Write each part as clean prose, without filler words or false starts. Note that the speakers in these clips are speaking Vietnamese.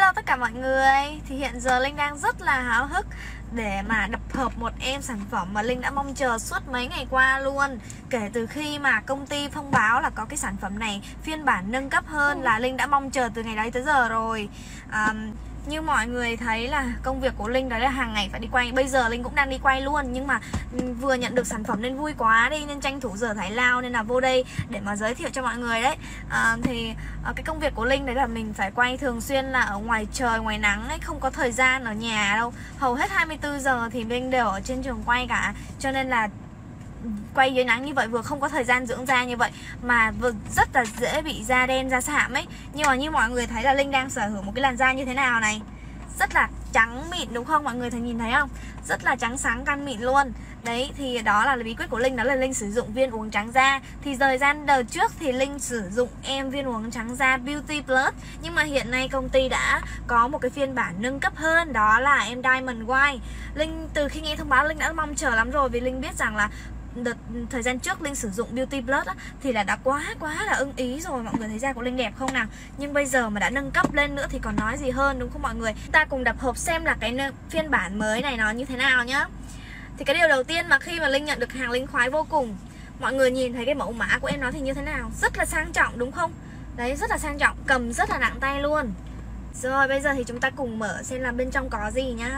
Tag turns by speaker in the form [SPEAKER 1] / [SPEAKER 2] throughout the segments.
[SPEAKER 1] Hello tất cả mọi người. Thì hiện giờ Linh đang rất là háo hức để mà đập hộp một em sản phẩm mà Linh đã mong chờ suốt mấy ngày qua luôn. Kể từ khi mà công ty thông báo là có cái sản phẩm này phiên bản nâng cấp hơn là Linh đã mong chờ từ ngày đấy tới giờ rồi. Như mọi người thấy là công việc của Linh đó là hàng ngày phải đi quay. Bây giờ Linh cũng đang đi quay luôn, nhưng mà vừa nhận được sản phẩm nên vui quá đi, nên tranh thủ giờ Thái Lao nên là vô đây để mà giới thiệu cho mọi người đấy. Cái công việc của Linh đấy là mình phải quay thường xuyên là ở ngoài trời, ngoài nắng ấy, không có thời gian ở nhà đâu. Hầu hết 24 giờ thì Linh đều ở trên trường quay cả, cho nên là quay dưới nắng như vậy vừa không có thời gian dưỡng da như vậy mà vừa rất là dễ bị da đen, da sạm ấy. Nhưng mà như mọi người thấy là Linh đang sở hữu một cái làn da như thế nào này, rất là trắng mịn đúng không? Mọi người nhìn thấy không? Rất là trắng sáng căn mịn luôn. Đấy thì đó là bí quyết của Linh, đó là Linh sử dụng viên uống trắng da. Thì thời gian đợt trước thì Linh sử dụng em viên uống trắng da Beauty Plus, nhưng mà hiện nay công ty đã có một cái phiên bản nâng cấp hơn, đó là em Diamond White. Linh từ khi nghe thông báo Linh đã mong chờ lắm rồi, vì Linh biết rằng là thời gian trước Linh sử dụng Beauty Plus á, thì là đã quá là ưng ý rồi. Mọi người thấy da của Linh đẹp không nào? Nhưng bây giờ mà đã nâng cấp lên nữa thì còn nói gì hơn, đúng không mọi người? Chúng ta cùng đập hộp xem là cái phiên bản mới này nó như thế nào nhá. Thì cái điều đầu tiên mà khi mà Linh nhận được hàng Linh khoái vô cùng. Mọi người nhìn thấy cái mẫu mã của em nó thì như thế nào? Rất là sang trọng đúng không? Đấy, rất là sang trọng, cầm rất là nặng tay luôn. Rồi bây giờ thì chúng ta cùng mở xem là bên trong có gì nhá.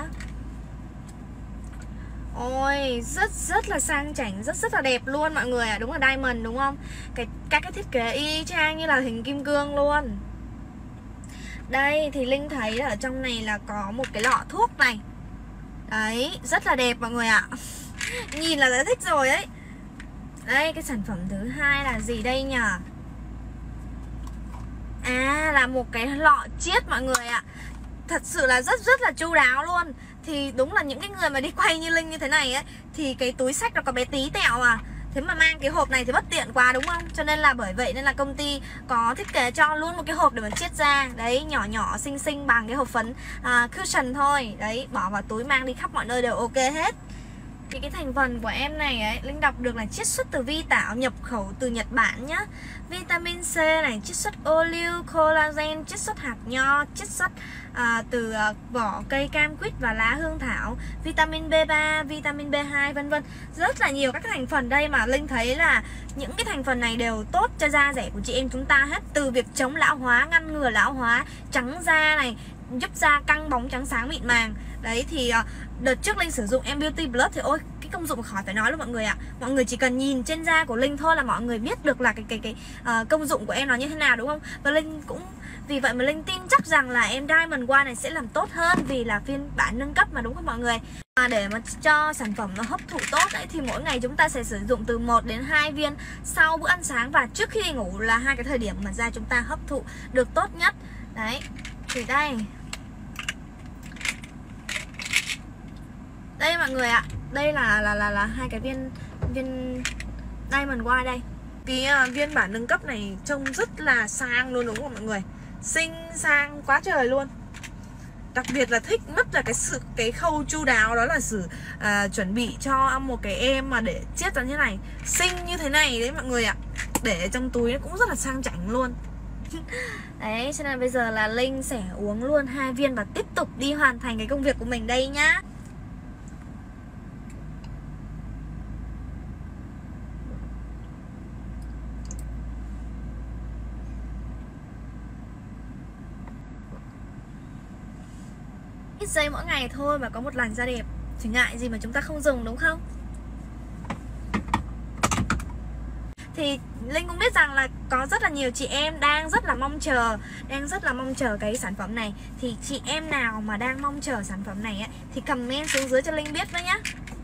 [SPEAKER 1] Ôi, rất là sang chảnh, rất là đẹp luôn mọi người ạ. Đúng là diamond đúng không? Các cái thiết kế y chang như là hình kim cương luôn. Đây thì Linh thấy là ở trong này là có một cái lọ thuốc này. Đấy, rất là đẹp mọi người ạ. Nhìn là đã thích rồi ấy. Đây, cái sản phẩm thứ hai là gì đây nhỉ? À, là một cái lọ chiết mọi người ạ. Thật sự là rất là chu đáo luôn. Thì đúng là những cái người mà đi quay như Linh như thế này ấy, thì cái túi xách nó có bé tí tẹo à. Thế mà mang cái hộp này thì bất tiện quá đúng không? Cho nên là bởi vậy nên là công ty có thiết kế cho luôn một cái hộp để mà chiết ra. Đấy, nhỏ xinh bằng cái hộp phấn cushion thôi. Đấy, bỏ vào túi mang đi khắp mọi nơi đều ok hết. Thì cái thành phần của em này ấy, Linh đọc được là chiết xuất từ vi tảo, nhập khẩu từ Nhật Bản nhá. Vitamin C này, chiết xuất ô liu, collagen, chiết xuất hạt nho, chiết xuất từ vỏ cây cam quýt và lá hương thảo, vitamin B3, vitamin B2 vân vân. Rất là nhiều các cái thành phần đây mà Linh thấy là những cái thành phần này đều tốt cho da rẻ của chị em chúng ta hết. Từ việc chống lão hóa, ngăn ngừa lão hóa, trắng da này, giúp da căng bóng trắng sáng mịn màng. Đấy thì đợt trước Linh sử dụng em Beauty Plus thì ôi cái công dụng khỏi phải nói luôn mọi người ạ. Mọi người chỉ cần nhìn trên da của Linh thôi là mọi người biết được là cái công dụng của em nó như thế nào đúng không? Và Linh cũng vì vậy mà Linh tin chắc rằng là em Diamond White này sẽ làm tốt hơn, vì là phiên bản nâng cấp mà đúng không mọi người? Để mà cho sản phẩm nó hấp thụ tốt đấy thì mỗi ngày chúng ta sẽ sử dụng từ 1 đến 2 viên sau bữa ăn sáng và trước khi đi ngủ, là hai cái thời điểm mà da chúng ta hấp thụ được tốt nhất. Đấy. Thì đây mọi người ạ, đây là hai cái viên Diamond White đây. Cái viên bản nâng cấp này trông rất là sang luôn đúng không mọi người? Xinh sang quá trời luôn. Đặc biệt là thích mất là cái khâu chu đáo, đó là chuẩn bị cho một cái em mà để chiết ra như thế này, xinh như thế này đấy mọi người ạ. Để trong túi nó cũng rất là sang chảnh luôn. Đấy, cho nên bây giờ là Linh sẽ uống luôn 2 viên và tiếp tục đi hoàn thành cái công việc của mình đây nhá. Ít giây mỗi ngày thôi mà có một làn da đẹp thì ngại gì mà chúng ta không dùng đúng không? Thì Linh cũng biết rằng là có rất là nhiều chị em đang rất là mong chờ cái sản phẩm này. Thì chị em nào mà đang mong chờ sản phẩm này ấy, thì comment xuống dưới cho Linh biết với nhá.